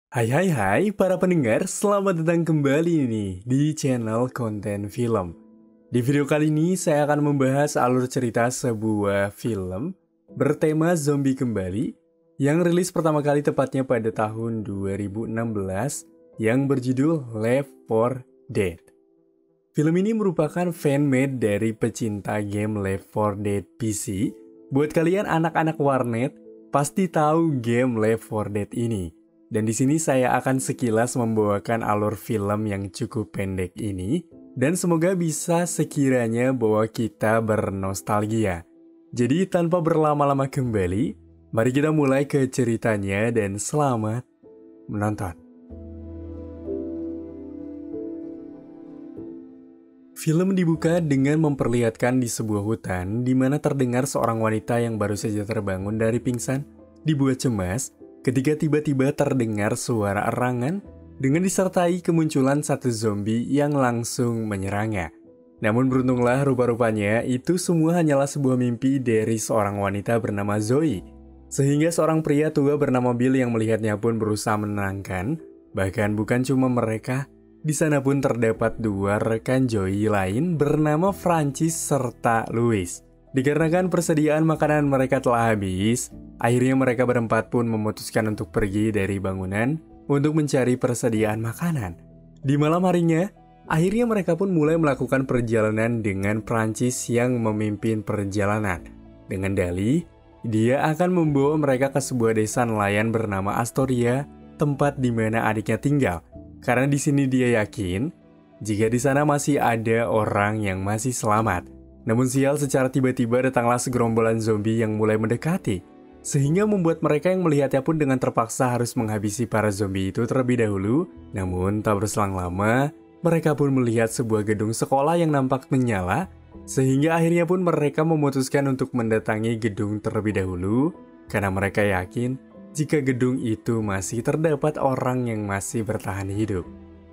Hai para pendengar, selamat datang kembali nih di channel Konten Film. Di video kali ini saya akan membahas alur cerita sebuah film bertema zombie kembali yang rilis pertama kali tepatnya pada tahun 2016 yang berjudul Left 4 Dead. Film ini merupakan fan-made dari pecinta game Left 4 Dead PC. Buat kalian anak-anak warnet, pasti tahu game Left 4 Dead ini. Dan di sini saya akan sekilas membawakan alur film yang cukup pendek ini, dan semoga bisa sekiranya bawa kita bernostalgia. Jadi tanpa berlama-lama kembali, mari kita mulai ke ceritanya dan selamat menonton. Film dibuka dengan memperlihatkan di sebuah hutan di mana terdengar seorang wanita yang baru saja terbangun dari pingsan, dibuat cemas ketika tiba-tiba terdengar suara erangan dengan disertai kemunculan satu zombie yang langsung menyerangnya. Namun beruntunglah rupa-rupanya itu semua hanyalah sebuah mimpi dari seorang wanita bernama Zoe. Sehingga seorang pria tua bernama Bill yang melihatnya pun berusaha menenangkan. Bahkan bukan cuma mereka, di sana pun terdapat dua rekan Zoe lain bernama Francis serta Louis. Dikarenakan persediaan makanan mereka telah habis, akhirnya mereka berempat pun memutuskan untuk pergi dari bangunan untuk mencari persediaan makanan. Di malam harinya, akhirnya mereka pun mulai melakukan perjalanan dengan Prancis yang memimpin perjalanan. Dengan dalih, dia akan membawa mereka ke sebuah desa nelayan bernama Astoria, tempat di mana adiknya tinggal. Karena di sini dia yakin, jika di sana masih ada orang yang masih selamat. Namun sial, secara tiba-tiba datanglah segerombolan zombie yang mulai mendekati, sehingga membuat mereka yang melihatnya pun dengan terpaksa harus menghabisi para zombie itu terlebih dahulu. Namun tak berselang lama, mereka pun melihat sebuah gedung sekolah yang nampak menyala, sehingga akhirnya pun mereka memutuskan untuk mendatangi gedung terlebih dahulu, karena mereka yakin jika gedung itu masih terdapat orang yang masih bertahan hidup.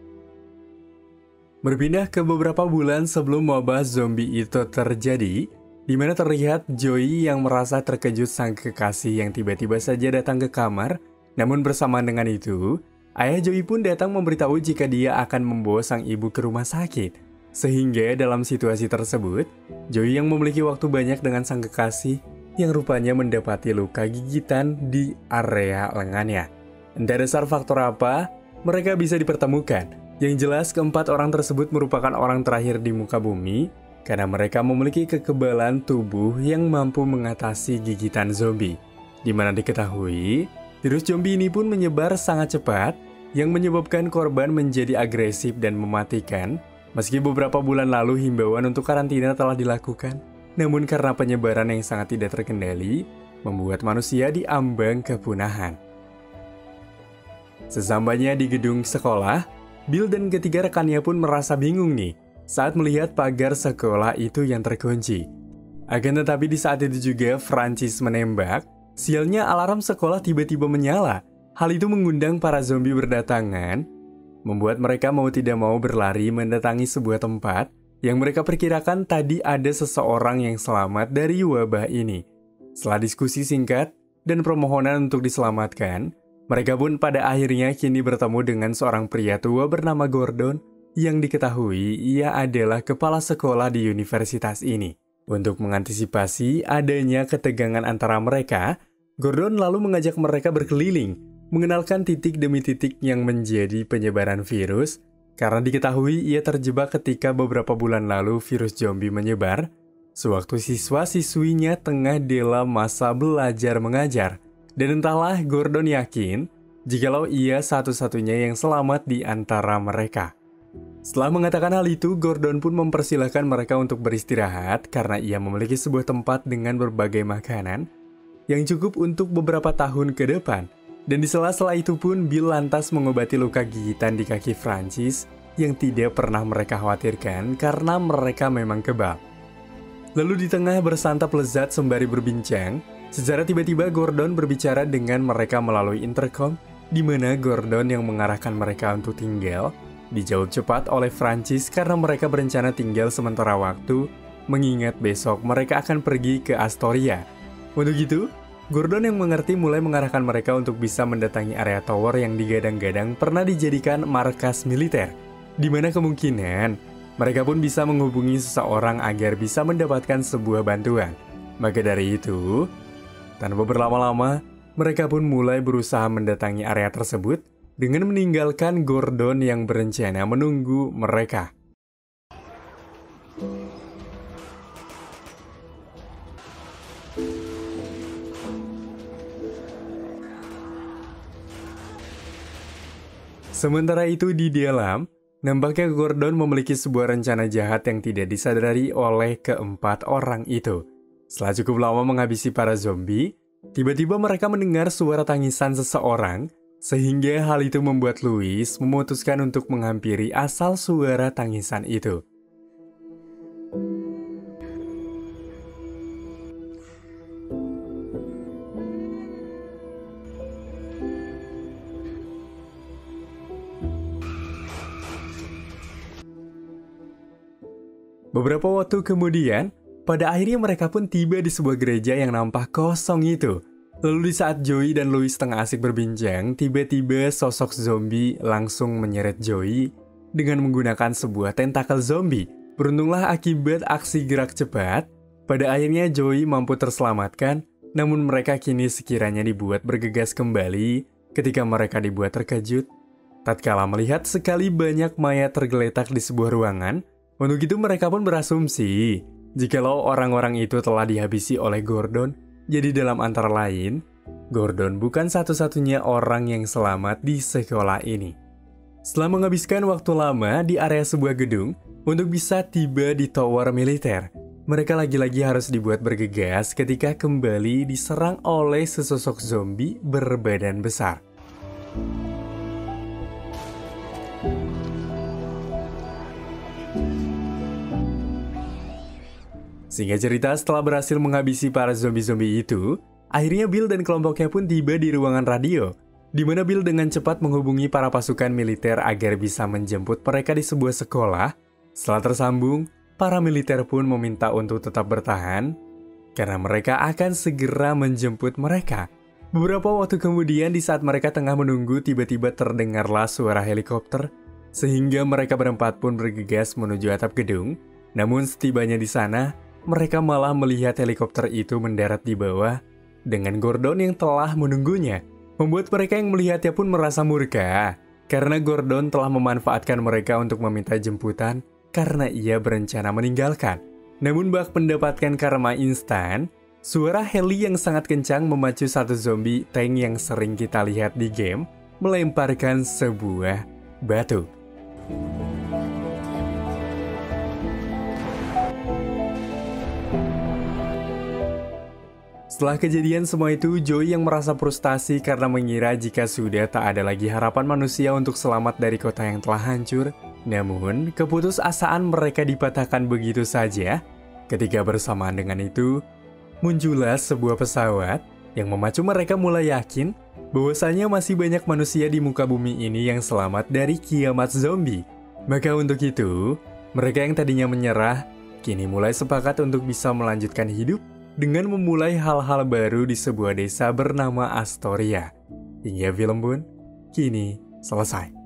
Berpindah ke beberapa bulan sebelum wabah zombie itu terjadi, di mana terlihat Joey yang merasa terkejut sang kekasih yang tiba-tiba saja datang ke kamar. Namun bersamaan dengan itu, ayah Joey pun datang memberitahu jika dia akan membawa sang ibu ke rumah sakit. Sehingga dalam situasi tersebut, Joey yang memiliki waktu banyak dengan sang kekasih yang rupanya mendapati luka gigitan di area lengannya. Entah dasar faktor apa, mereka bisa dipertemukan. Yang jelas, keempat orang tersebut merupakan orang terakhir di muka bumi karena mereka memiliki kekebalan tubuh yang mampu mengatasi gigitan zombie. Di mana diketahui, virus zombie ini pun menyebar sangat cepat yang menyebabkan korban menjadi agresif dan mematikan. Meski beberapa bulan lalu himbauan untuk karantina telah dilakukan, namun karena penyebaran yang sangat tidak terkendali, membuat manusia diambang kepunahan. Sesampainya di gedung sekolah, Bill dan ketiga rekannya pun merasa bingung nih saat melihat pagar sekolah itu yang terkunci. Akan tetapi di saat itu juga Francis menembak, sialnya alarm sekolah tiba-tiba menyala. Hal itu mengundang para zombie berdatangan, membuat mereka mau tidak mau berlari mendatangi sebuah tempat yang mereka perkirakan tadi ada seseorang yang selamat dari wabah ini. Setelah diskusi singkat dan permohonan untuk diselamatkan, mereka pun pada akhirnya kini bertemu dengan seorang pria tua bernama Gordon yang diketahui ia adalah kepala sekolah di universitas ini. Untuk mengantisipasi adanya ketegangan antara mereka, Gordon lalu mengajak mereka berkeliling, mengenalkan titik demi titik yang menjadi penyebaran virus, karena diketahui ia terjebak ketika beberapa bulan lalu virus zombie menyebar, sewaktu siswa-siswinya tengah dalam masa belajar mengajar. Dan entahlah Gordon yakin jikalau ia satu-satunya yang selamat di antara mereka. Setelah mengatakan hal itu, Gordon pun mempersilahkan mereka untuk beristirahat karena ia memiliki sebuah tempat dengan berbagai makanan yang cukup untuk beberapa tahun ke depan. Dan di sela-sela itu pun Bill lantas mengobati luka gigitan di kaki Francis yang tidak pernah mereka khawatirkan karena mereka memang kebal. Lalu di tengah bersantap lezat sembari berbincang, secara tiba-tiba Gordon berbicara dengan mereka melalui intercom, di mana Gordon yang mengarahkan mereka untuk tinggal, dijawab cepat oleh Francis karena mereka berencana tinggal sementara waktu, mengingat besok mereka akan pergi ke Astoria. Untuk itu, Gordon yang mengerti mulai mengarahkan mereka untuk bisa mendatangi area tower yang digadang-gadang pernah dijadikan markas militer, di mana kemungkinan mereka pun bisa menghubungi seseorang agar bisa mendapatkan sebuah bantuan. Maka dari itu, tanpa berlama-lama, mereka pun mulai berusaha mendatangi area tersebut dengan meninggalkan Gordon yang berencana menunggu mereka. Sementara itu di dalam, nampaknya Gordon memiliki sebuah rencana jahat yang tidak disadari oleh keempat orang itu. Setelah cukup lama menghabisi para zombie, tiba-tiba mereka mendengar suara tangisan seseorang, sehingga hal itu membuat Louis memutuskan untuk menghampiri asal suara tangisan itu. Beberapa waktu kemudian, pada akhirnya mereka pun tiba di sebuah gereja yang nampak kosong itu. Lalu di saat Joey dan Louis tengah asik berbincang, tiba-tiba sosok zombie langsung menyeret Joey dengan menggunakan sebuah tentakel zombie. Beruntunglah akibat aksi gerak cepat, pada akhirnya Joey mampu terselamatkan, namun mereka kini sekiranya dibuat bergegas kembali ketika mereka dibuat terkejut tatkala melihat sekali banyak mayat tergeletak di sebuah ruangan. Untuk itu mereka pun berasumsi jikalau orang-orang itu telah dihabisi oleh Gordon. Jadi dalam antara lain, Gordon bukan satu-satunya orang yang selamat di sekolah ini. Setelah menghabiskan waktu lama di area sebuah gedung untuk bisa tiba di tower militer, mereka lagi-lagi harus dibuat bergegas ketika kembali diserang oleh sesosok zombie berbadan besar. Singkat cerita, setelah berhasil menghabisi para zombie-zombie itu, akhirnya Bill dan kelompoknya pun tiba di ruangan radio, di mana Bill dengan cepat menghubungi para pasukan militer agar bisa menjemput mereka di sebuah sekolah. Setelah tersambung, para militer pun meminta untuk tetap bertahan, karena mereka akan segera menjemput mereka. Beberapa waktu kemudian, di saat mereka tengah menunggu, tiba-tiba terdengarlah suara helikopter, sehingga mereka berempat pun bergegas menuju atap gedung. Namun setibanya di sana, mereka malah melihat helikopter itu mendarat di bawah dengan Gordon yang telah menunggunya. Membuat mereka yang melihatnya pun merasa murka, karena Gordon telah memanfaatkan mereka untuk meminta jemputan karena ia berencana meninggalkan. Namun bak mendapatkan karma instan, suara heli yang sangat kencang memacu satu zombie tank yang sering kita lihat di game, melemparkan sebuah batu. Setelah kejadian semua itu, Joey yang merasa frustasi karena mengira jika sudah tak ada lagi harapan manusia untuk selamat dari kota yang telah hancur. Namun, keputusasaan mereka dipatahkan begitu saja. Ketika bersamaan dengan itu, muncullah sebuah pesawat yang memacu mereka mulai yakin bahwasanya masih banyak manusia di muka bumi ini yang selamat dari kiamat zombie. Maka untuk itu, mereka yang tadinya menyerah, kini mulai sepakat untuk bisa melanjutkan hidup dengan memulai hal-hal baru di sebuah desa bernama Astoria. Hingga film pun kini selesai.